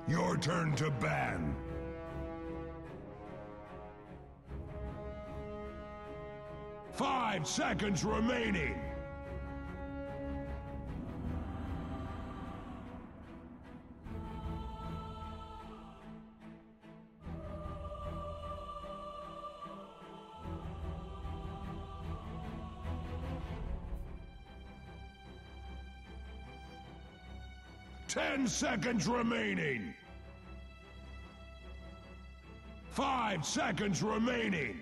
Your turn to ban. Five seconds remaining. Ten seconds remaining. 5 seconds remaining.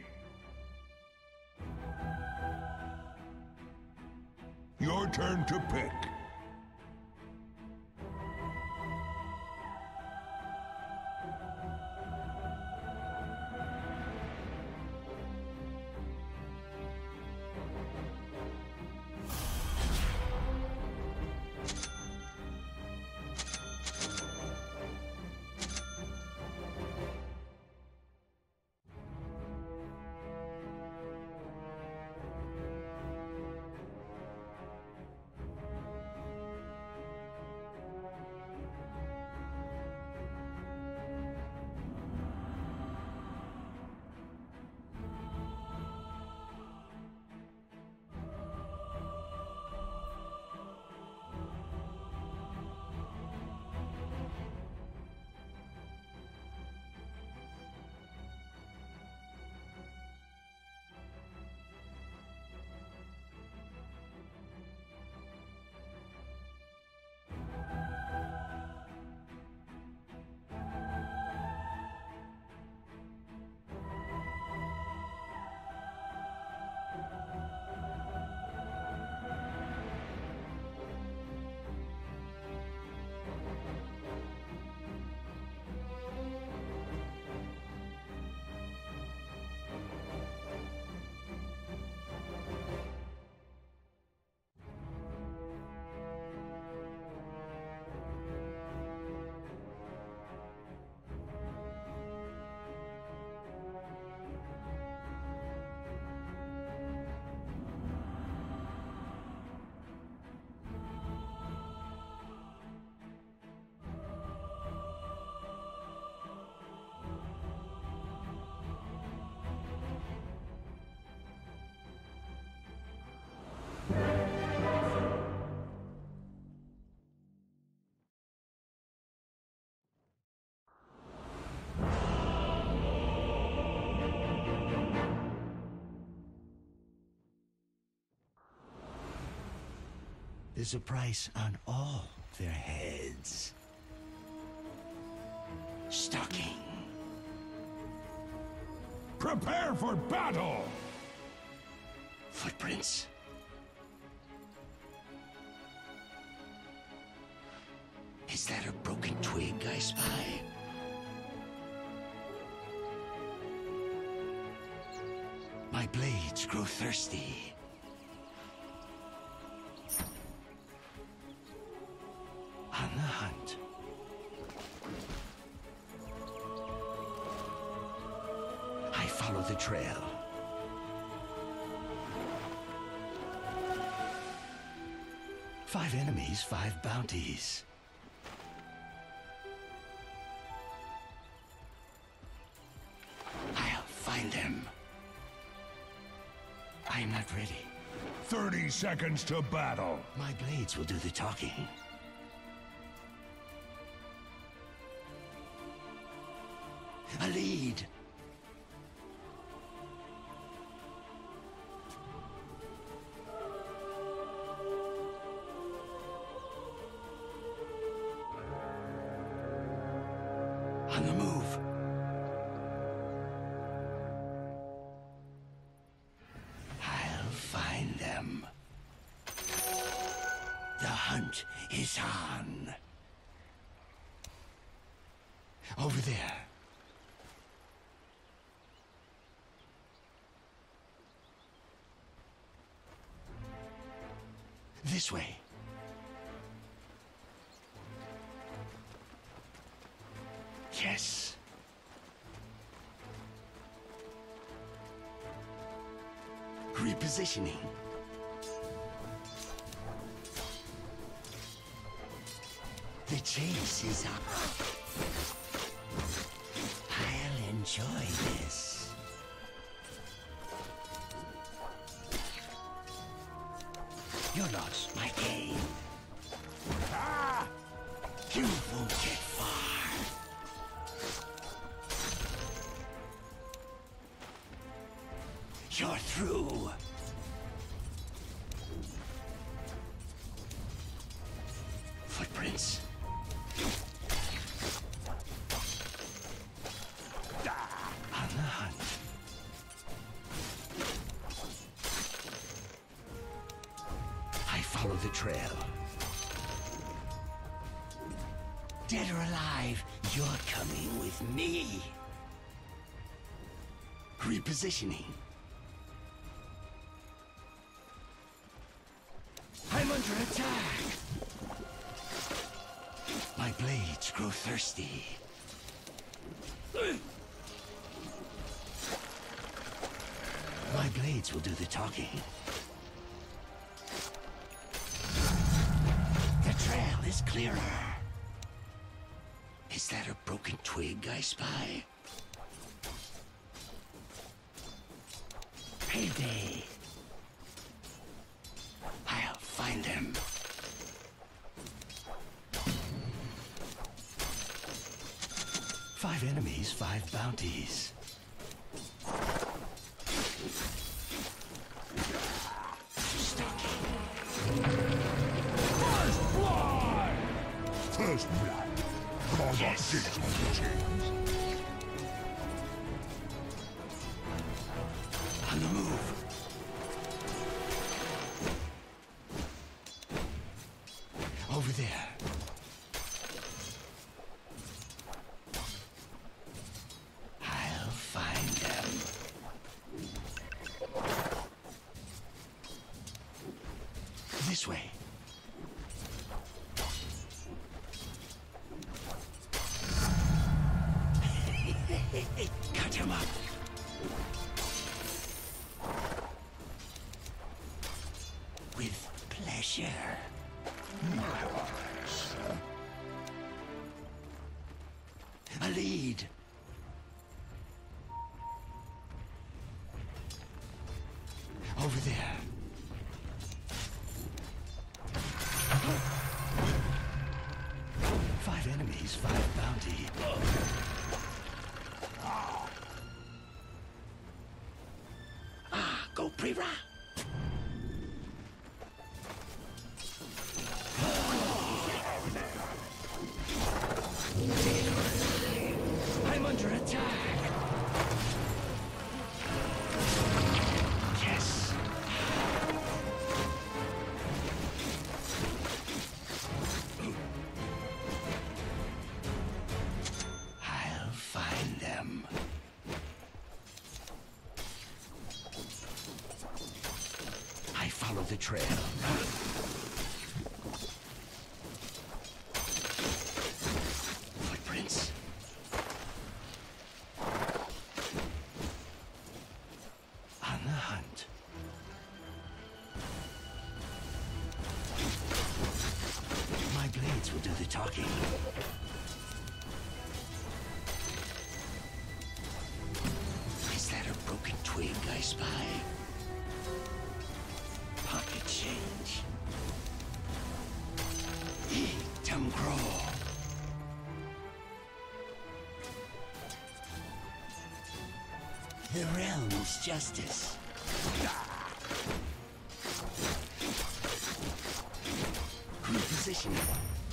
Your turn to pick. There's a price on all their heads. Stalking. Prepare for battle! Footprints. Is that a broken twig I spy? My blades grow thirsty. On the hunt. I follow the trail. Five enemies, 5 bounties. I'll find them. I am not ready. 30 seconds to battle. My blades will do the talking. A lead. On the move. I'll find them. The hunt is on. Over there. This way. Yes. Repositioning. The chase is on. enjoy this. You're lost, my game. Ah! You won't get far. You're through. Footprints. On the hunt. I follow the trail. Dead or alive, you're coming with me. Repositioning. I'm under attack. My blades grow thirsty. My blades will do the talking. The trail is clearer. Is that a broken twig I spy? Payday. I'll find them. Five enemies, 5 bounties. First blood! First blood. Conversation change. On the move. Over there. I'll find them. This way. Cut him up. With pleasure. A lead. Over there. Five enemies, 5 bounty. Go pre-ra. I'm under attack. Yes. I'll find them. I follow the trail. Footprints. On the hunt. My blades will do the talking. Is that a broken twig I spy? Pocket change. Eat them grow. The realm's justice. Repositioning.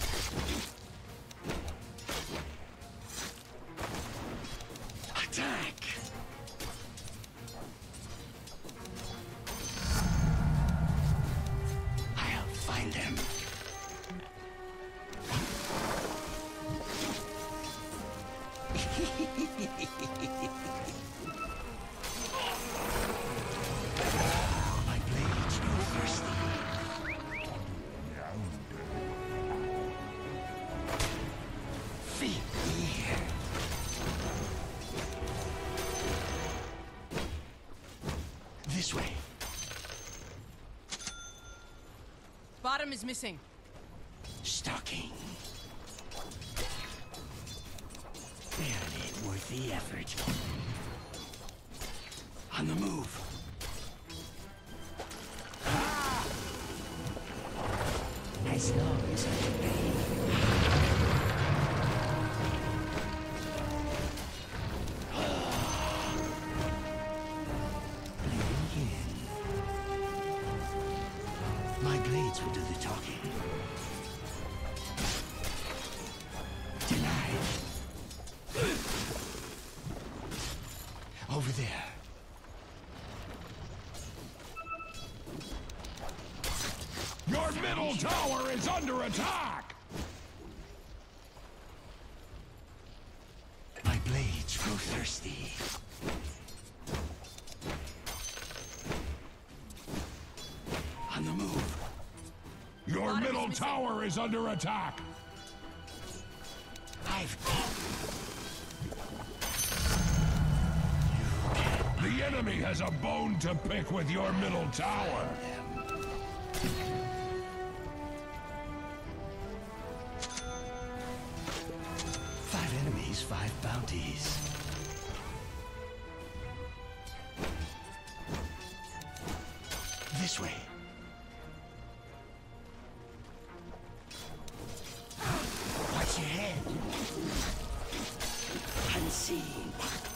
Attack! I'll find them. My blades grow thirsty. Feed me. This way. Bottom is missing. Stalking. Barely worth the effort. On the move. As long as I can pay. Bleeding in. My blades will do the talking. Denied. Over there. Your middle tower is under attack! My blades grow thirsty. On the move. Your middle tower is under attack! The enemy has a bone to pick with your middle tower! 5 enemies, 5 bounties. This way. Watch your head. Unseen.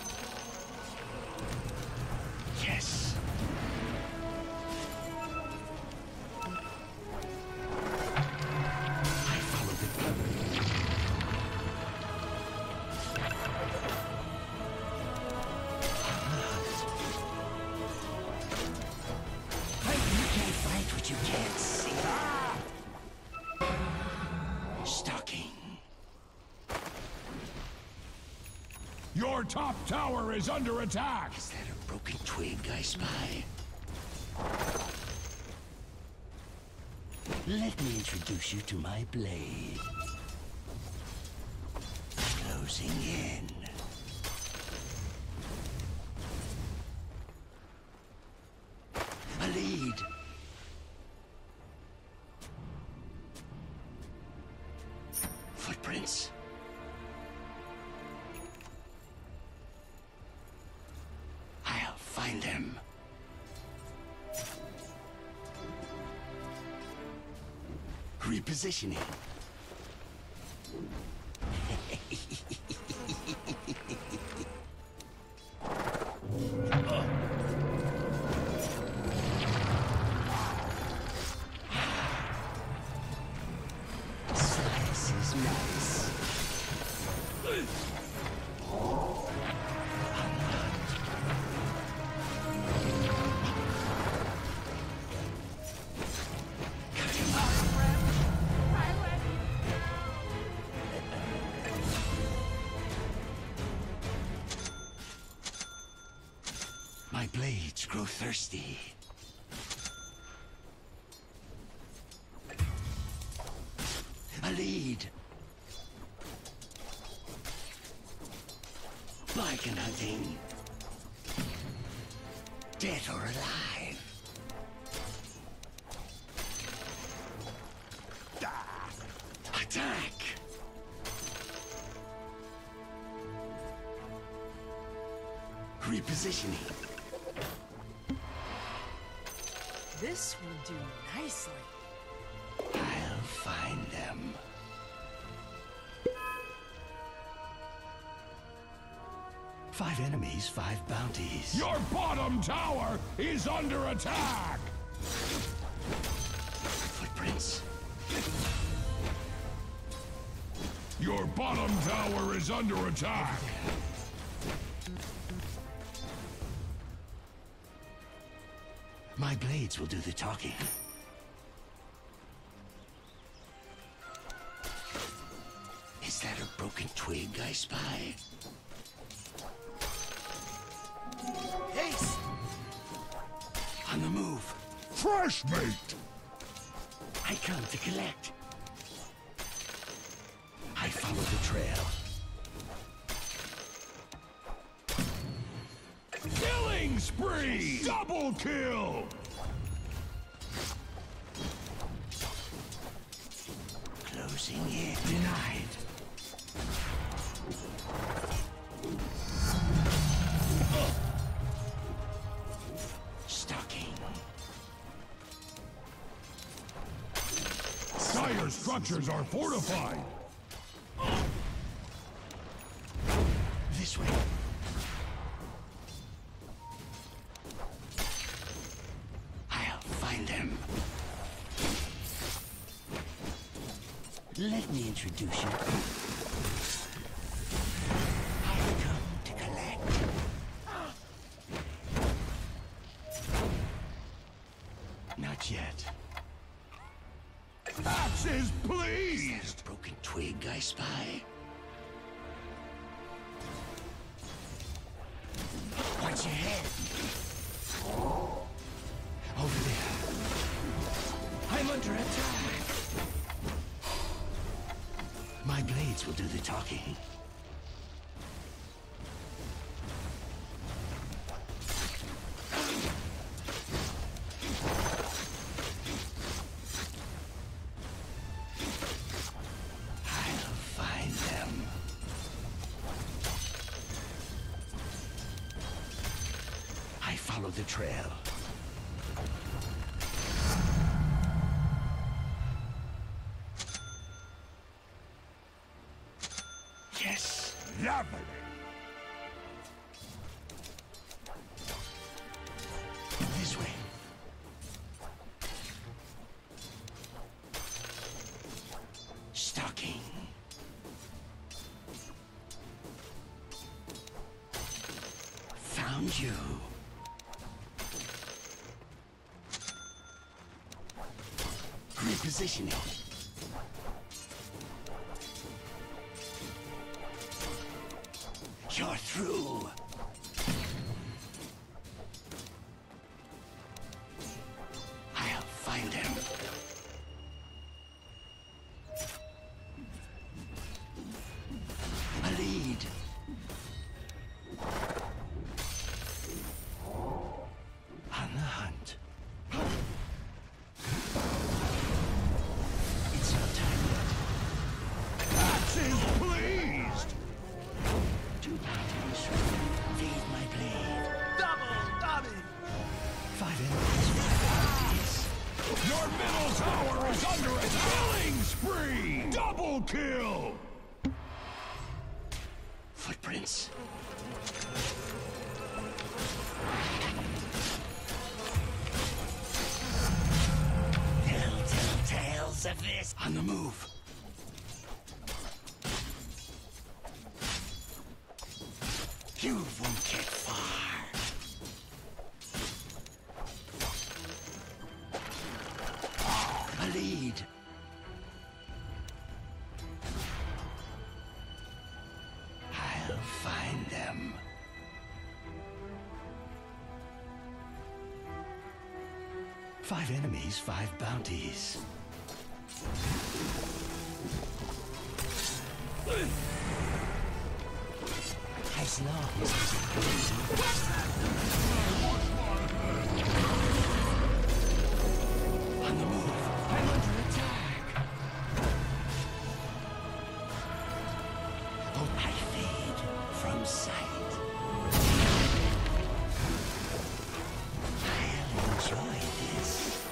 Yes. I follow the cover. You can't fight what you can't see. Stalking. Your top tower is under attack! Is that a broken twig I spy? Let me introduce you to my blade. Closing in. A lead. Footprints. I'll find them. Repositioning. Slice is nice. My blades grow thirsty. A lead. Bargain hunting. Dead or alive. Attack. Repositioning. This will do nicely. I'll find them. Five enemies, 5 bounties. Your bottom tower is under attack! Footprints. Your bottom tower is under attack! My blades will do the talking. Is that a broken twig I spy? Ace! On the move. Fresh meat! I come to collect. I follow the trail. Killing spree! Double kill! Closing in. Denied. Your structures are fortified. This way. I'll find them. Let me introduce you. I've come to collect. Not yet. Axes, please! Broken twig I spy. Watch your head. Over there. I'm under attack. My blades will do the talking. Follow the trail. Yes. Lovely. This way. Stalking. Found you. Repositioning. You're through. I'll find him. A lead. On the hunt. Pleased! Two bounties. Feed my blade. Double! 5 enemies, 5 bounties. Your middle tower is under attack! Killing spree! Double kill! Footprints. Telltale tales of this. On the move. You won't get far. A lead. I'll find them. Five enemies, 5 bounties. As long as it's on the move, I'm under attack. Oh, I fade from sight. I'll enjoy this.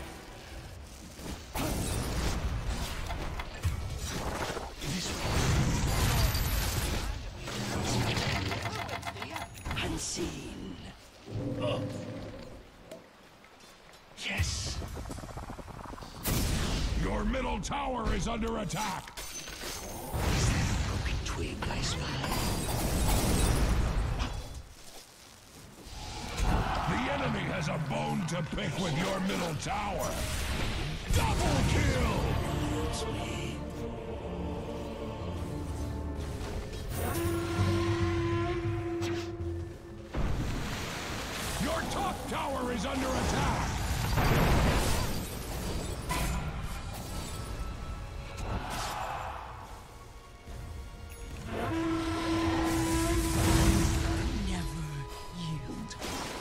This way. Unseen. Oh. Yes. Your middle tower is under attack! Is that a broken twig I spy? The enemy has a bone to pick with your middle tower! Double kill! Eludes me. Your top tower is under attack! Never yield.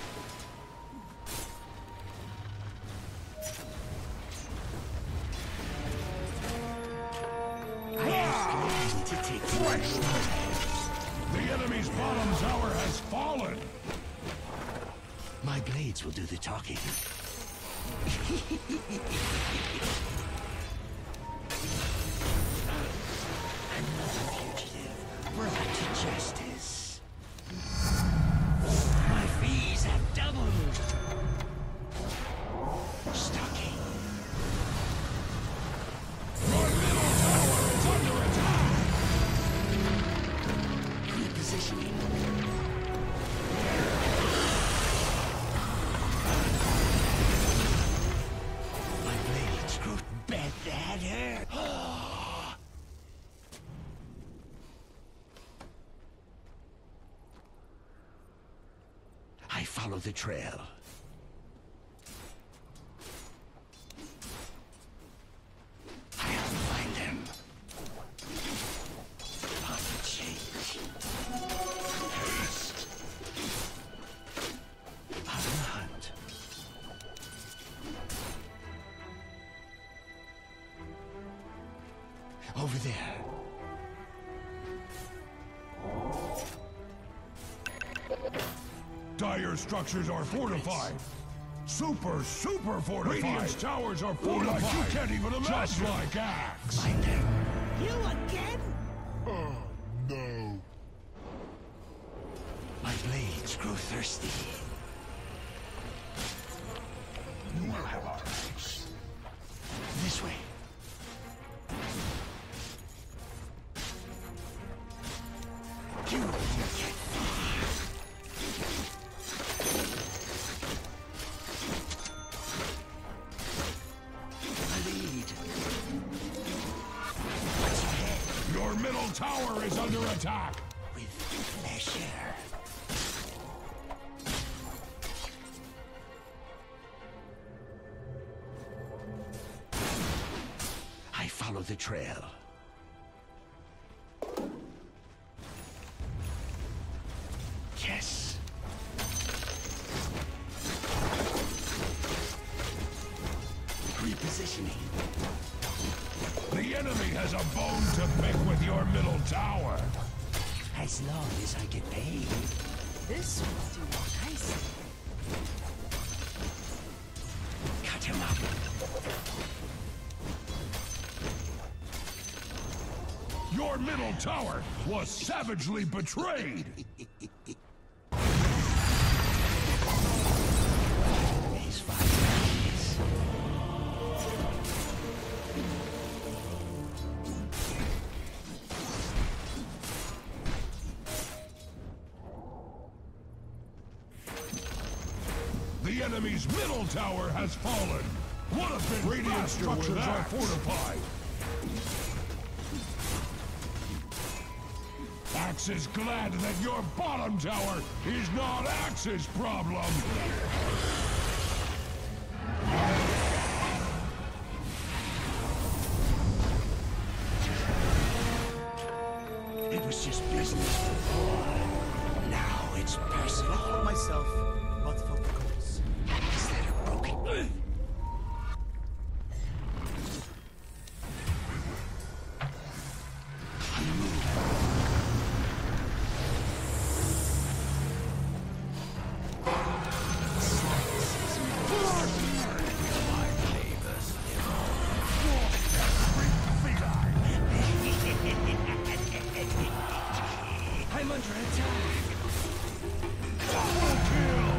I ask you to take fresh. The enemy's bottom tower has fallen! My blades will do the talking. That hurt. I follow the trail. I'll find them. On the chase. Haste. On the hunt. Over there. Dire structures are fortified. Super fortified. Radiant's towers are fortified. Like you can't even imagine. Just like Axe. Find them. You again? Oh, no. My blades grow thirsty. You will have our thanks. This way. You won't get far. I lead. What's ahead? Your middle tower is under attack. With pleasure. I follow the trail. Yes. Repositioning. The enemy has a bone to pick with your middle tower. As long as I get paid. This will do nicely. Cut him up. Your middle tower was savagely betrayed. These fighters. The enemy's middle tower has fallen. What a bit radiant structures are fortified. Axe is glad that your bottom tower is not Axe's problem. It was just business before. Now it's personal. Not myself, but for the cause. Is that a broken... I'm under attack. Double kill!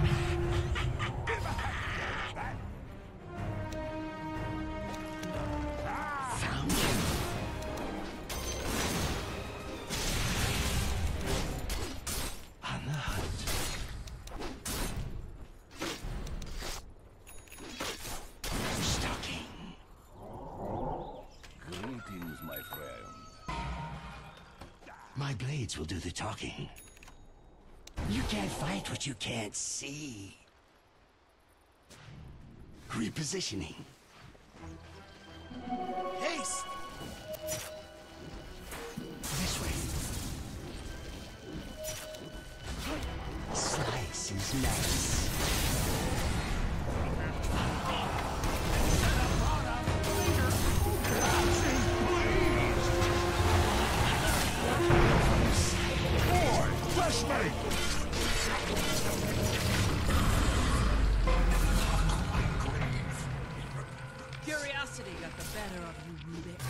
Found you. On the hunt. Stalking. Greetings, my friend. My blades will do the talking. You can't fight what you can't see. Repositioning. Haste! This way. Slice is nice. Curiosity got the better of you, Rubik.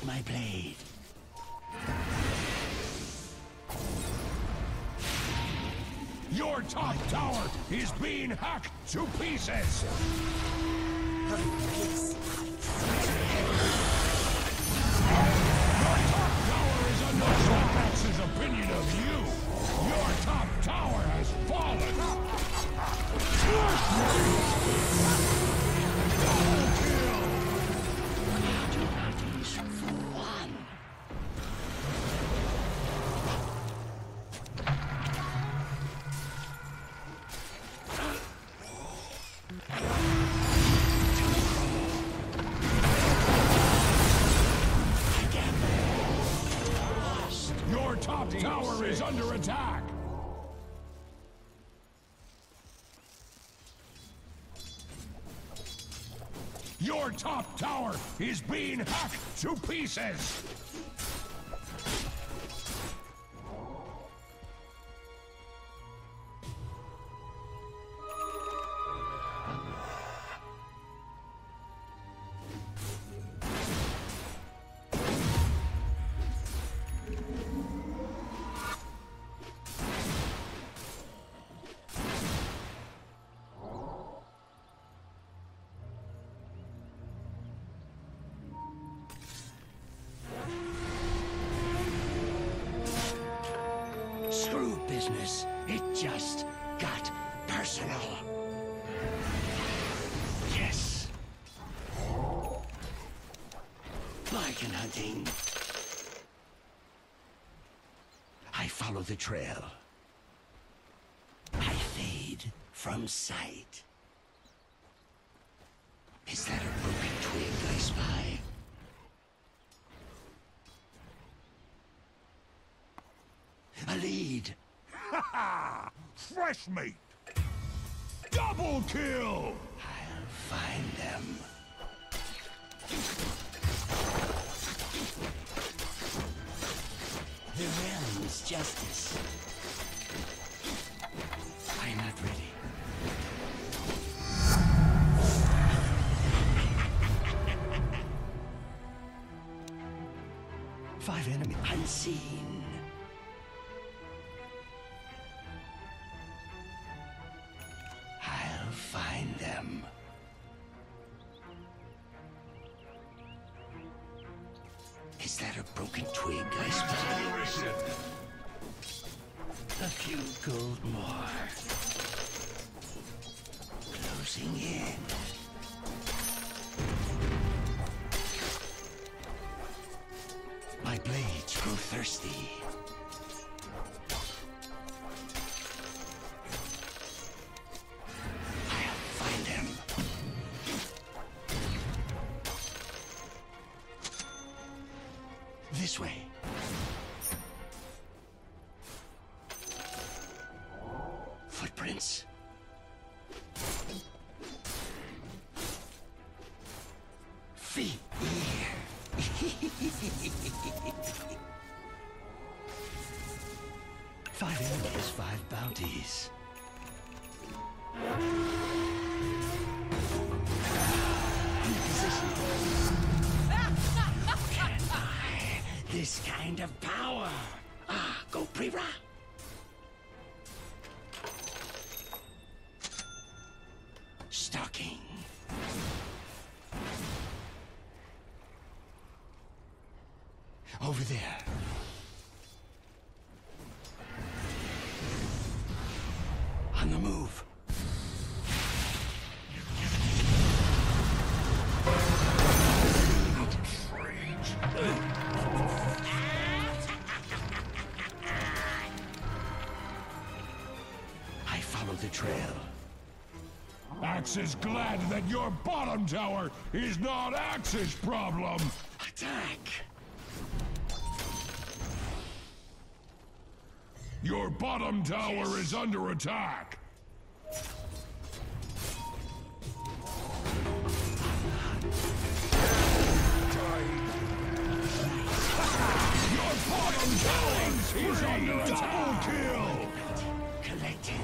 my blade. Your top tower is being hacked to pieces! Your top tower is under X's opinion of you! Your top tower has fallen! Double kill! Your top tower is under attack! Your top tower is being hacked to pieces! Screw business. It just got personal. Yes. Bargain hunting. I follow the trail. I fade from sight. Is that a broken twig I spy? A lead. Ha ha! Fresh meat! Double kill! I'll find them. The realm's justice. I'm not ready. Five enemies. Unseen. I'll find them. Is that a broken twig I spy? A few gold more. Closing in. My blades grow thirsty. I'll find them. This way. Footprints. Feet here. Five enemies, five bounties. In position. Can I? This kind of power. Ah, go Prira. Stalking. Over there. On the move. I follow the trail. Axe is glad that your bottom tower is not Axe's problem! Attack! Your bottom tower is under attack! Your bottom tower is under attack! Double kill! Collected.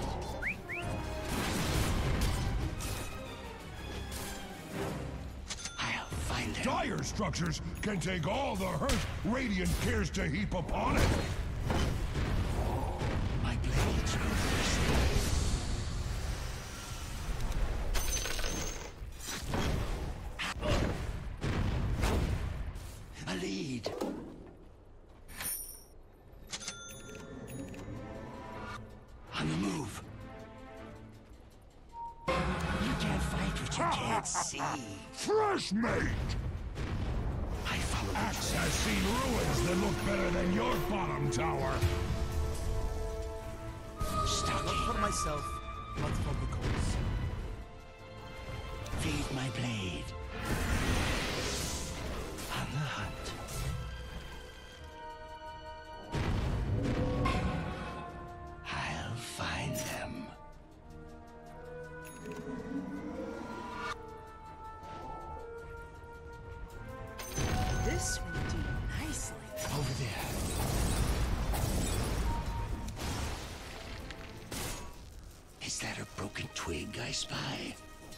I'll find them. dire structures can take all the hurt Radiant cares to heap upon it. My blades grow thirsty. A lead. On the move. You can't fight what you can't see. Fresh mate! I follow the Axe trail. has seen ruins that look better than your bottom tower. Not Stalking. for myself, but for the cause. Feed my blade. On the hunt. I'll find them. This will do nicely. Over there. Is that a broken twig I spy?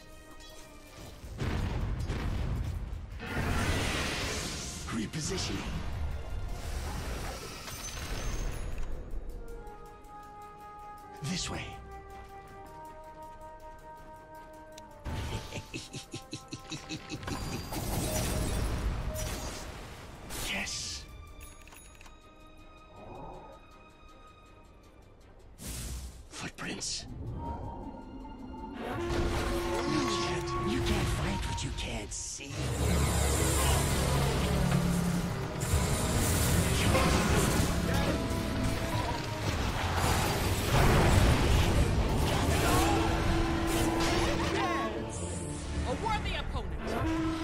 Repositioning. This way. Yes. Footprints. You can't fight what you can't see. A worthy opponent.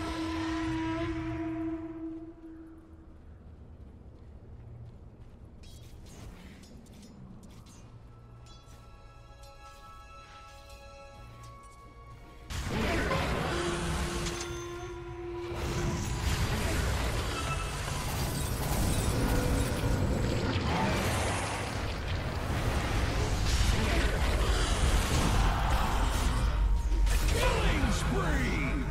Killing spree!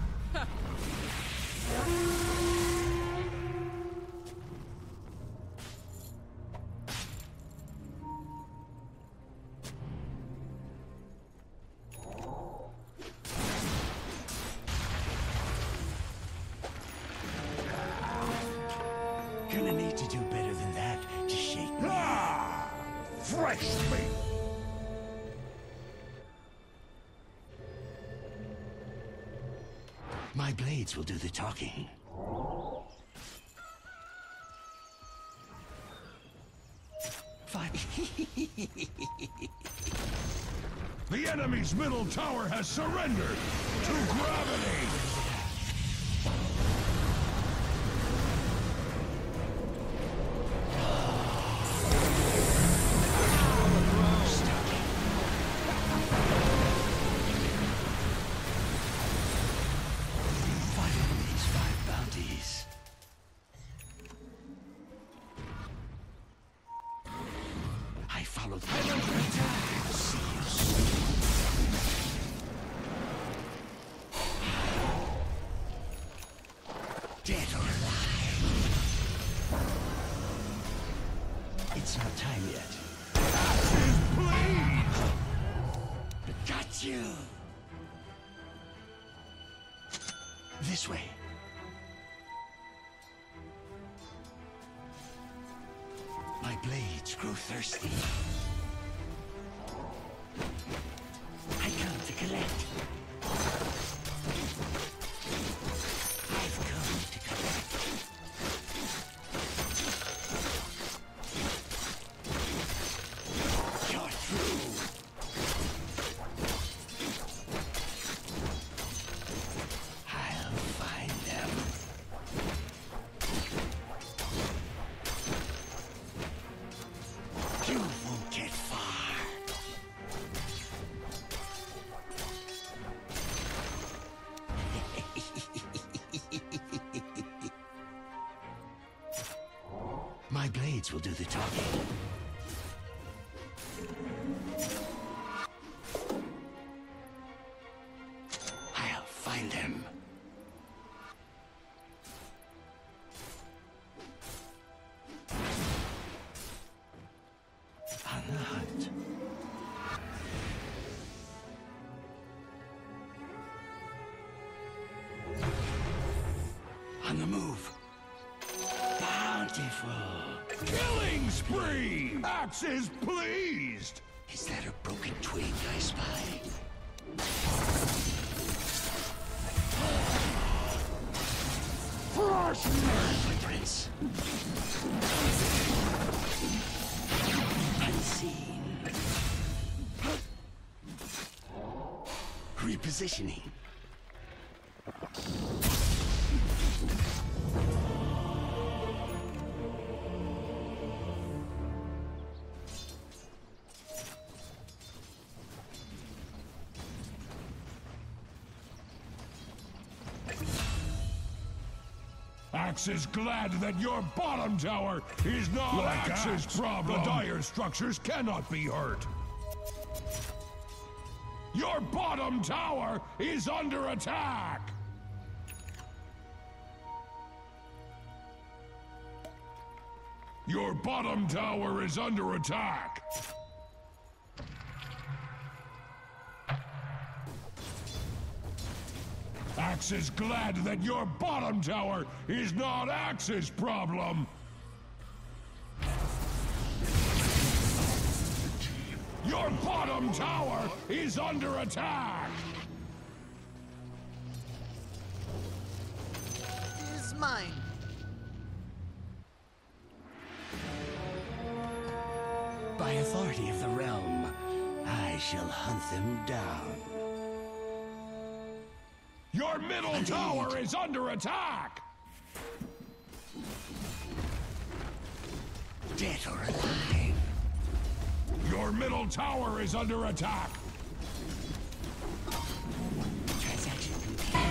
Gonna need to do better than that to shake me. Ah! Fresh meat! My blades will do the talking. Fine. The enemy's middle tower has surrendered to gravity! Five enemies, five bounties. I followed the Dead or alive. It's not time yet. Please! Got you! This way. My blades grow thirsty. I come to collect. I've come to collect. You're through. I'll find them. You won't get far. My blades will do the talking. I'll find them. On the move. Bountiful. Killing spree! Axes pleased! Is that a broken twig I spy? Footprints. Unseen. Repositioning. Axe is glad that your bottom tower is not like Axe's problem. The dire structures cannot be hurt. Your bottom tower is under attack! Your bottom tower is under attack! Axe is glad that your bottom tower is not Axe's problem! Your bottom tower is under attack! Is mine. By authority of the realm, I shall hunt them down. Your middle tower is under attack! Dead or alive. Your middle tower is under attack! Transaction complete.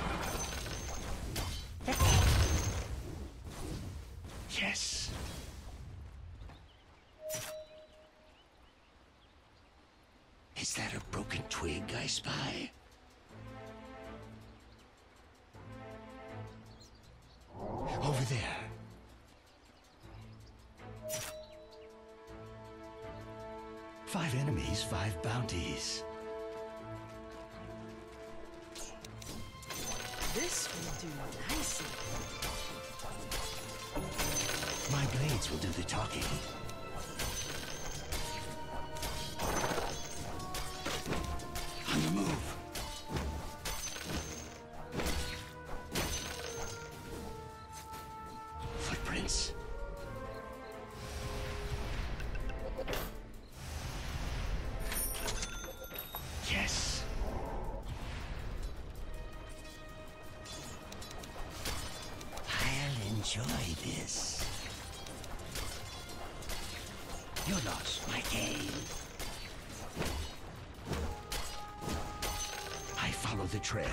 Yes. Is that a broken twig I spy? Over there. Five enemies, 5 bounties. This will do nicely. My blades will do the talking. On the move. Footprints. Yes. I'll enjoy this. Your loss, my gain. I follow the trail.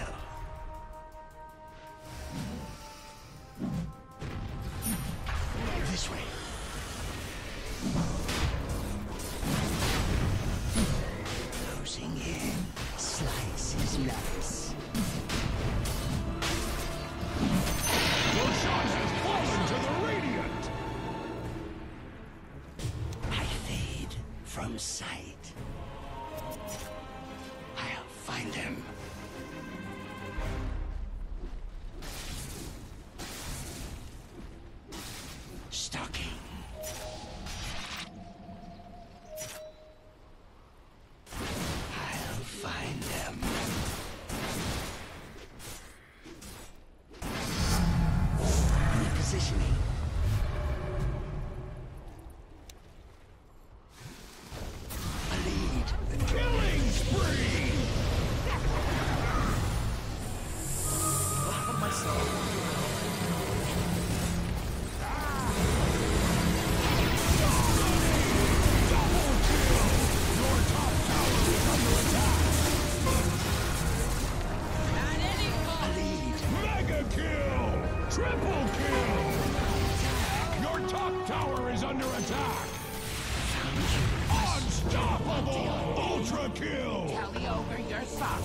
This way. Closing in. Slice is nice. Your shot has fallen to the Radiant! I fade from sight. I'll find them. Stalking. I'll find them. Repositioning. A lead. Killing spree! Laugh at myself. Your top tower is under attack! At any A cost. lead. Mega kill! Triple kill! Your top tower is under attack! Unstoppable! Ultra kill! Tally over your sock.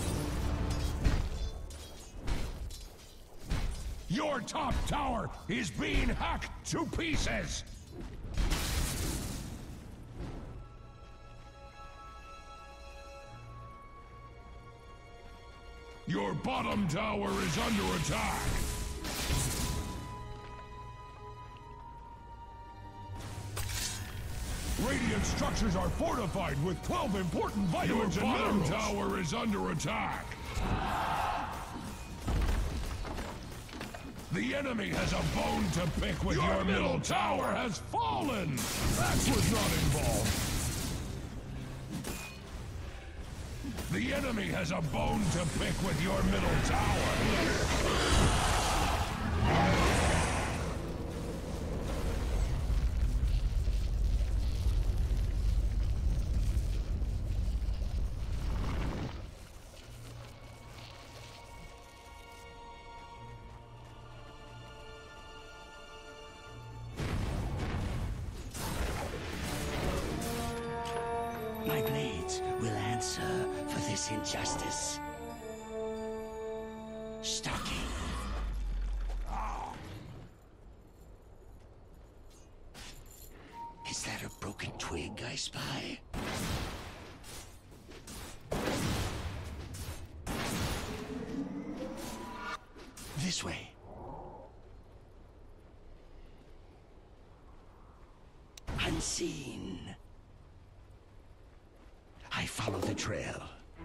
Your top tower is being hacked to pieces! Your bottom tower is under attack! Radiant structures are fortified with 12 important vitamins and minerals. Your bottom tower is under attack. The enemy has a bone to pick with your middle tower has fallen. That was not involved. The enemy has a bone to pick with your middle tower. My blades will answer for this injustice. Stalking. Is that a broken twig I spy? This way. Unseen. I follow the trail.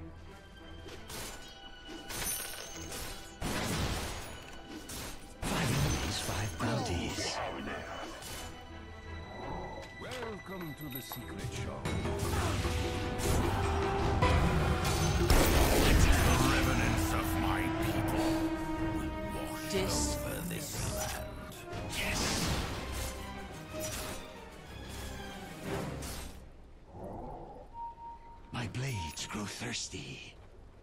5 enemies, 5 bounties. Welcome to the secret shop. The remnants of my people will wash over this land. Yes. My blades grow thirsty.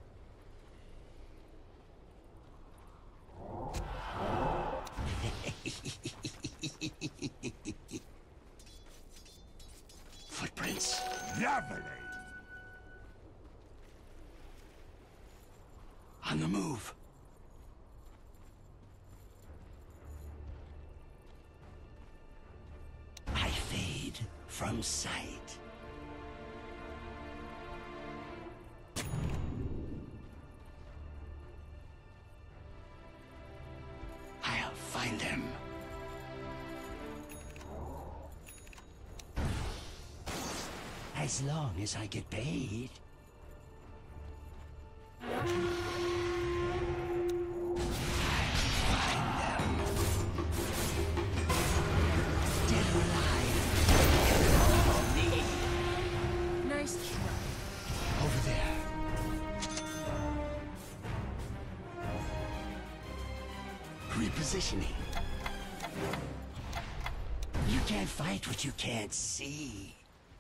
Footprints. Lovely. On the move. I fade from sight. I'll find them. As long as I get paid. I'll find them. Dead or alive. Me. Nice try. Over there. Repositioning. You can't fight what you can't see.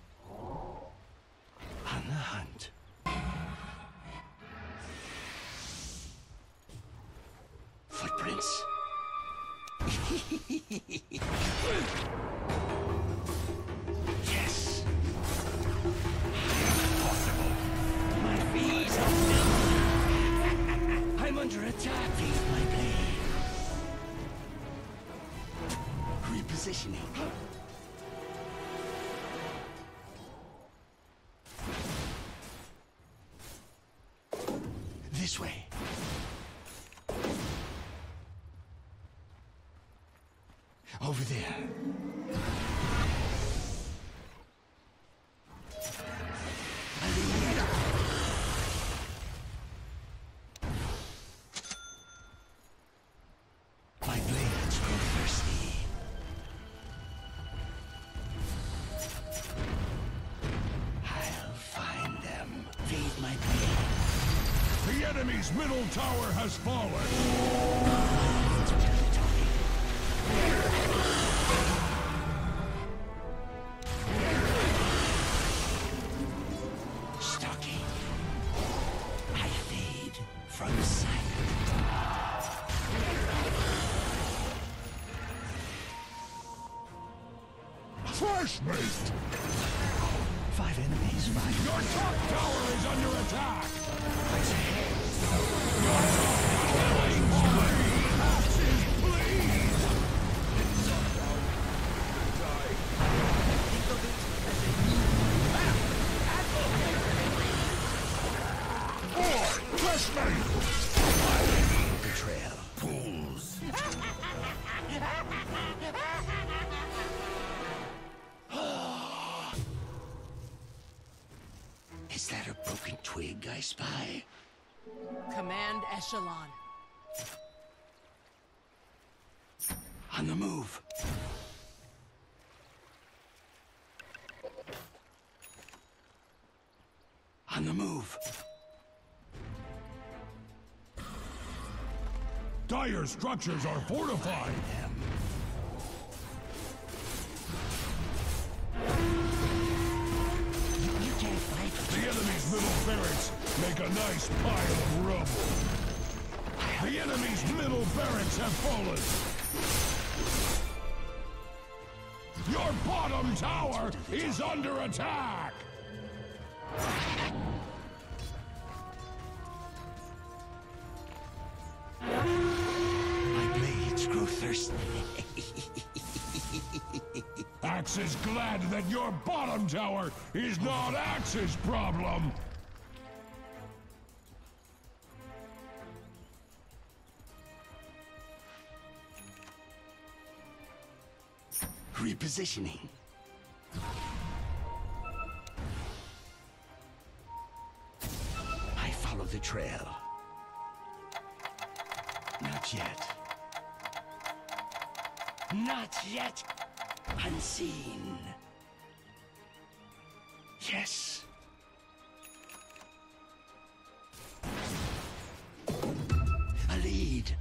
On the hunt. Footprints. Yes. Impossible. My fees are filled. I'm under attack. Feed my blade. Repositioning. This way. Over there. My blades grow thirsty. I'll find them. Feed my blade. The enemy's middle tower has fallen. Stalking. I fade from sight. Fresh meat! 5 enemies, 5. Your top tower is under attack! Your Fresh meat! Betrayal. Fools. twig, I spy. Command echelon. On the move. On the move. Dire structures are fortified. You can't fight with The enemy's middle barracks make a nice pile of rubble. The enemy's middle barracks have fallen. Your bottom tower is under attack. my blades grow thirsty. Axe is glad that your bottom tower is not Axe's problem. Repositioning. I follow the trail. Not yet. Not yet. Unseen. Yes. A lead.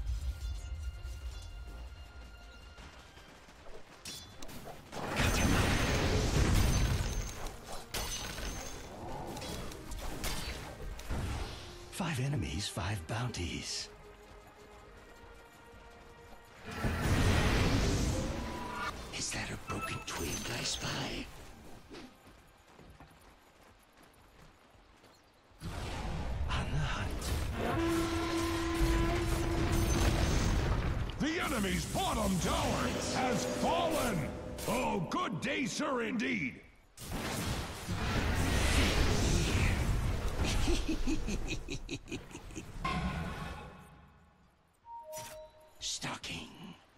Cut him out. Five enemies, 5 bounties. Is that a broken twig I spy? On the hunt. The enemy's bottom tower has fallen. Oh, good day, sir, indeed. Stalking.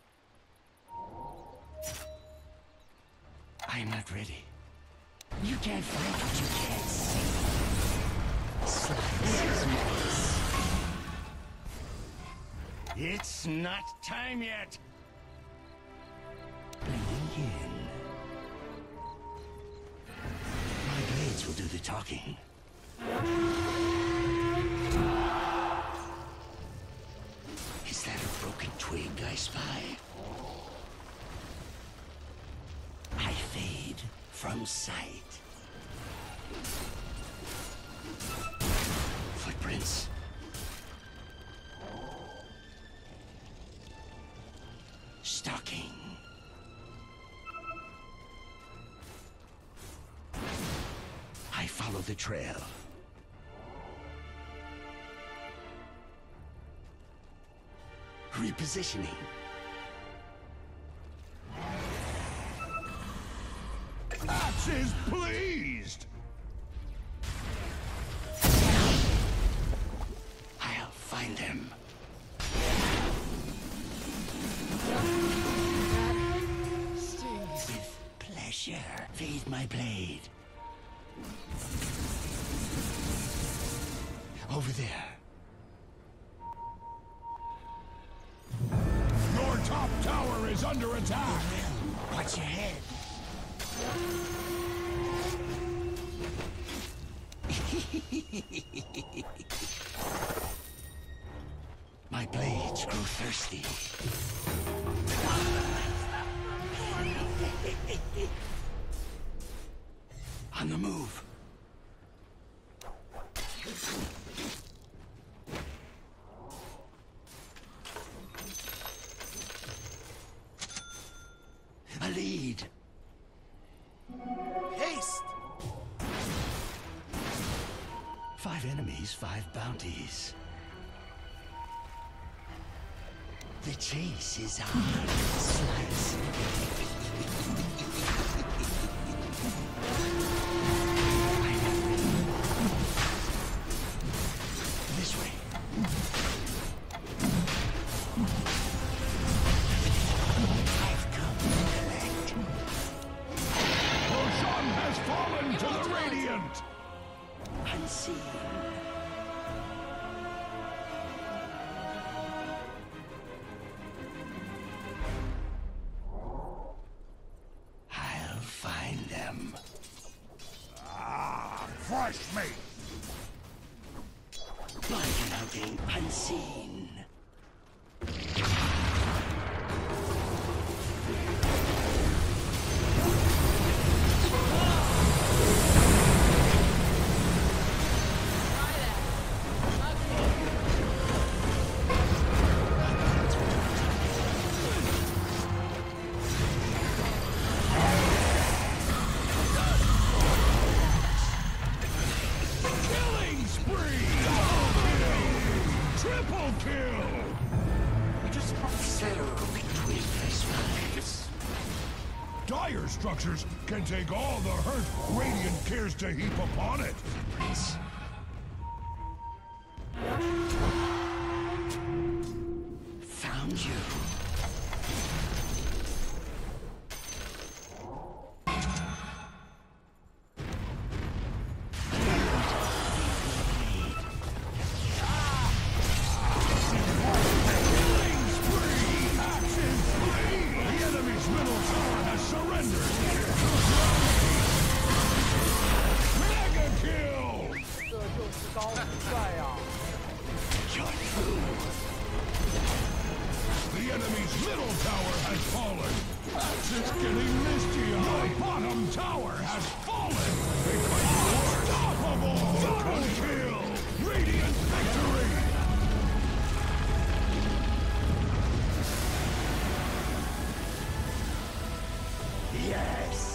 I am not ready. You can't fight what you can't see. Slice. It's not time yet. Blending in. My blades will do the talking. Is that a broken twig I spy? I fade from sight. Footprints. Stalking. I follow the trail. Repositioning. Axe is pleased. I'll find them. Stings. With pleasure. Feed my blade. Over there. Your top tower is under attack. Watch your head. My blades grow thirsty. On the move. A lead. Haste! 5 enemies, 5 bounties. The chase is on. Slice. This way. I've come to collect. Roshan has fallen to the Radiant. Unseen. seen. Triple kill! Settle between us, this. Dire structures can take all the hurt Radiant cares to heap upon it. Prince. Found you. The enemy's middle tower has fallen. It's getting misty-eyed. Your bottom tower has fallen. Unstoppable! Double kill! Radiant victory! Yes.